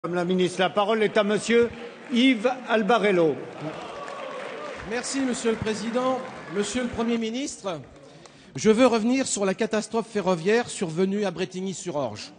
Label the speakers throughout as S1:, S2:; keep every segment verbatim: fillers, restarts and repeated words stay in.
S1: Madame la ministre, la parole est à monsieur Yves Albarello.
S2: Merci Monsieur le Président. Monsieur le Premier ministre, je veux revenir sur la catastrophe ferroviaire survenue à Brétigny-sur-Orge.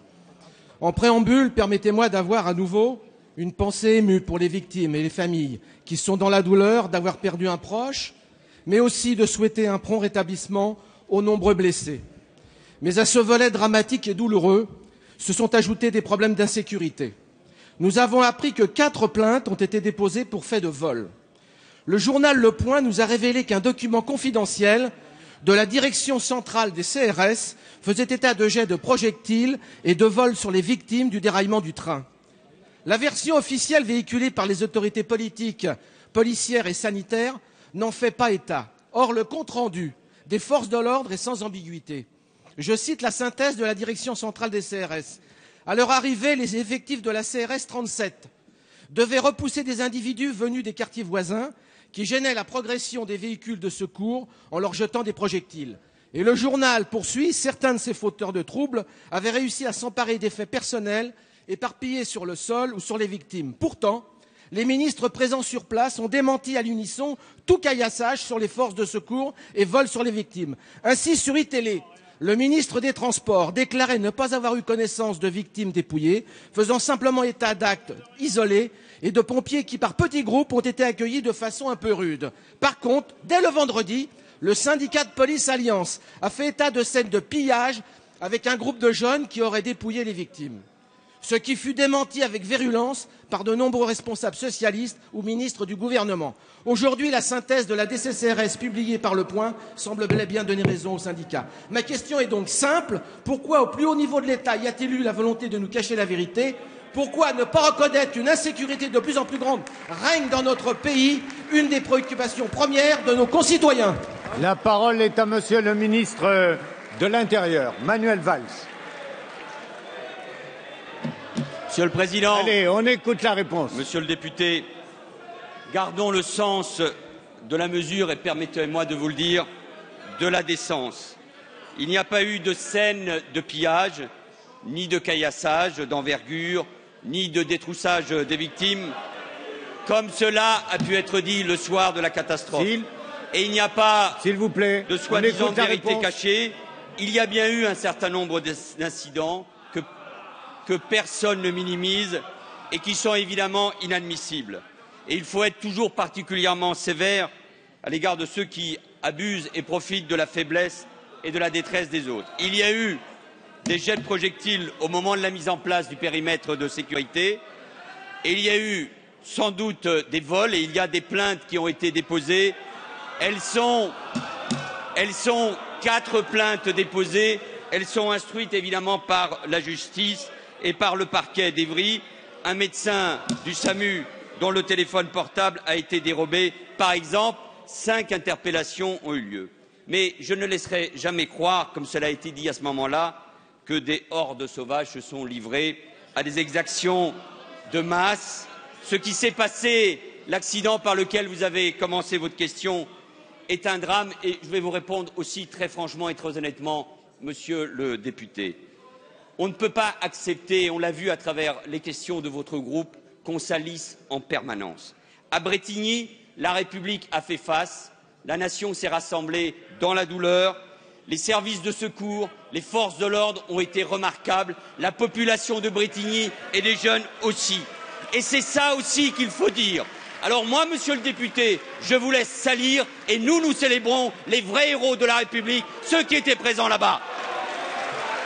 S2: En préambule, permettez-moi d'avoir à nouveau une pensée émue pour les victimes et les familles qui sont dans la douleur d'avoir perdu un proche, mais aussi de souhaiter un prompt rétablissement aux nombreux blessés. Mais à ce volet dramatique et douloureux se sont ajoutés des problèmes d'insécurité. Nous avons appris que quatre plaintes ont été déposées pour fait de vol. Le journal Le Point nous a révélé qu'un document confidentiel de la direction centrale des C R S faisait état de jets de projectiles et de vols sur les victimes du déraillement du train. La version officielle véhiculée par les autorités politiques, policières et sanitaires n'en fait pas état. Or, le compte-rendu des forces de l'ordre est sans ambiguïté. Je cite la synthèse de la direction centrale des C R S. À leur arrivée, les effectifs de la C R S trente-sept devaient repousser des individus venus des quartiers voisins qui gênaient la progression des véhicules de secours en leur jetant des projectiles. Et le journal poursuit, certains de ces fauteurs de troubles avaient réussi à s'emparer d'effets personnels éparpillés sur le sol ou sur les victimes. Pourtant, les ministres présents sur place ont démenti à l'unisson tout caillassage sur les forces de secours et vol sur les victimes. Ainsi, sur iTélé, le ministre des Transports déclarait ne pas avoir eu connaissance de victimes dépouillées, faisant simplement état d'actes isolés et de pompiers qui, par petits groupes, ont été accueillis de façon un peu rude. Par contre, dès le vendredi, le syndicat de police Alliance a fait état de scènes de pillage avec un groupe de jeunes qui auraient dépouillé les victimes. Ce qui fut démenti avec virulence par de nombreux responsables socialistes ou ministres du gouvernement. Aujourd'hui, la synthèse de la D C C R S publiée par Le Point semble bel et bien donner raison aux syndicats. Ma question est donc simple. Pourquoi, au plus haut niveau de l'État, y a-t-il eu la volonté de nous cacher la vérité? Pourquoi ne pas reconnaître qu'une insécurité de plus en plus grande règne dans notre pays, une des préoccupations premières de nos concitoyens?
S1: La parole est à monsieur le ministre de l'Intérieur, Manuel Valls.
S3: Monsieur le Président,
S1: allez, on écoute la réponse.
S3: Monsieur le député, gardons le sens de la mesure et permettez-moi de vous le dire, de la décence. Il n'y a pas eu de scène de pillage, ni de caillassage d'envergure, ni de détroussage des victimes, comme cela a pu être dit le soir de la catastrophe. Et il n'y a pas
S1: S'il vous plaît,
S3: de soi-disant vérité cachée. Il y a bien eu un certain nombre d'incidents que que personne ne minimise et qui sont évidemment inadmissibles. Et il faut être toujours particulièrement sévère à l'égard de ceux qui abusent et profitent de la faiblesse et de la détresse des autres. Il y a eu des jets de projectiles au moment de la mise en place du périmètre de sécurité et il y a eu sans doute des vols et il y a des plaintes qui ont été déposées. Elles sont, elles sont quatre plaintes déposées. Elles sont instruites évidemment par la justice et par le parquet d'Evry, un médecin du SAMU dont le téléphone portable a été dérobé. Par exemple, cinq interpellations ont eu lieu. Mais je ne laisserai jamais croire, comme cela a été dit à ce moment-là, que des hordes sauvages se sont livrées à des exactions de masse. Ce qui s'est passé, l'accident par lequel vous avez commencé votre question, est un drame et je vais vous répondre aussi très franchement et très honnêtement, monsieur le député. On ne peut pas accepter, on l'a vu à travers les questions de votre groupe, qu'on salisse en permanence. À Brétigny, la République a fait face, la nation s'est rassemblée dans la douleur, les services de secours, les forces de l'ordre ont été remarquables, la population de Brétigny et les jeunes aussi. Et c'est ça aussi qu'il faut dire. Alors moi, monsieur le député, je vous laisse salir et nous, nous célébrons les vrais héros de la République, ceux qui étaient présents là-bas.